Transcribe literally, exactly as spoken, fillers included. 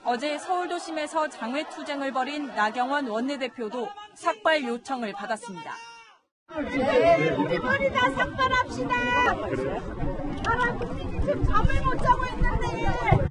어제 서울도심에서 장외투쟁을 벌인 나경원 원내대표도 삭발 요청을 받았습니다. 네, 우리 머리 다 삭발합시다. 사람들이 지금 잠을 못 자고 있는데